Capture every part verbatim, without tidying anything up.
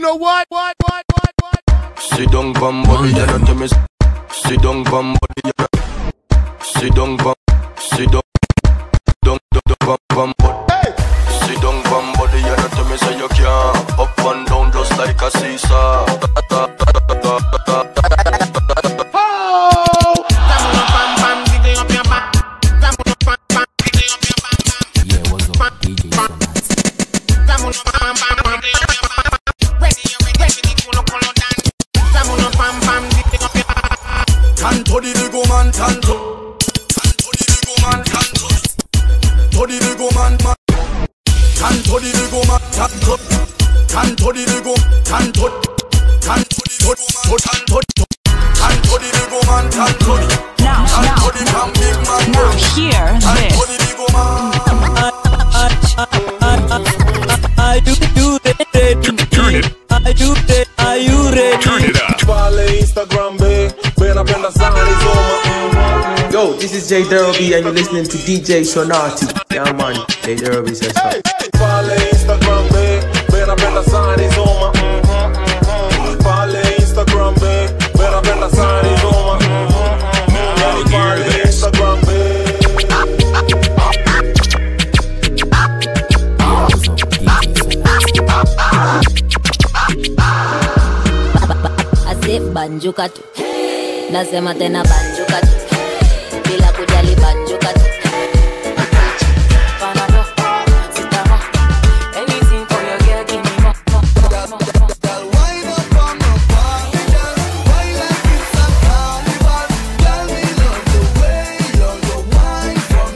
know what? What? What? What? What? Sit down, bum body, you know to me. Sit down, bum body, you know. Sit down, bum. Sit down, down, down, bum, bum body. Sit down, bum body, you know to me. Say you can't up and down just like a seesaw. Tanto di big man, tanto. Tanto di big man, tanto. Tanto di big man, man. Tanto di big man, tanto. Tanto di big man, tanto. Tanto di big man, tanto. Tanto di big man, tanto. Now, now, now, hear this. Are you ready? Turn it. Are you ready? Are you ready? Turn it up. Follow Instagram, babe. Yo, this is J Derby and you're listening to D J Sonatty. Yeah man, J Derby says so. Follow Instagram, babe. Better better sign is on my. Follow Instagram, babe. Better better sign is on my. Follow Instagram, babe. Ase banjuka tu. Nasema tena banjuka tu. Bila kujali banjuka tu. Anything for your girl, give me more. Girl, wind up on my body, girl. Why like it's a carnival? Girl, me love the way you're the wine for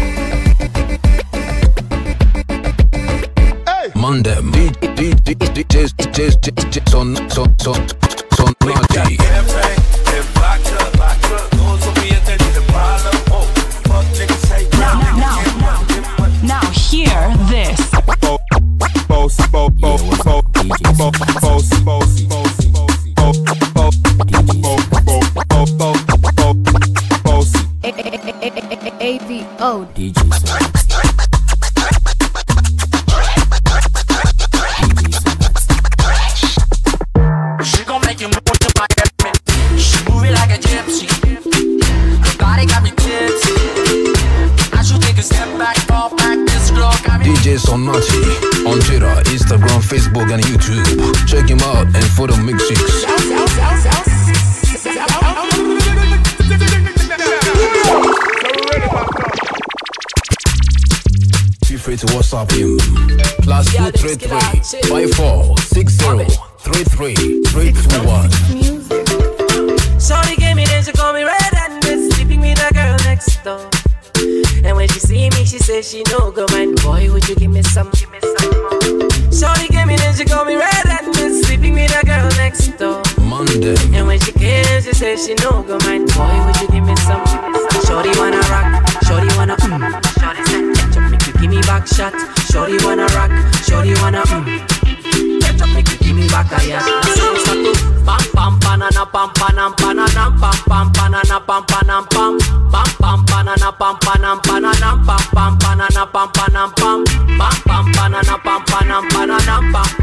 me. Hey, Monday, D J, D J, D J, son, son, son, son, Sonatty. Now hear this. A P O D J Sonatty. She gon' make you move to my head. She move it like a gypsy. Her body got me tipsy. I should take a step back, fall back. This girl got me. D J Sonatty on Twitter, Instagram, Facebook, and YouTube. Check him out and for the mixes. Feel free to WhatsApp him. Plus two three three five four six zero three three three two one. Shorty gave me then she call me red and this, sleeping with a girl next door. And when she see me, she says she no go mind. Boy, would you give me some, give me some more. Shorty gave me then she call me red and this, sleeping with a girl next door. Monday. And when she came, she says she no go mind. Boy, would you give me some, give me some. Shorty wanna rock, shorty wanna mm. Shorty said, ketchup, make you give me back shot. Shorty wanna rock, shorty wanna mm. Ketchup, make you give me back a yacht. Pam pam banana pam panam panam pam pam banana pam panam pam pam pam banana pam panam panam pam pam banana pam panam pam pam pam banana pam panam panam pam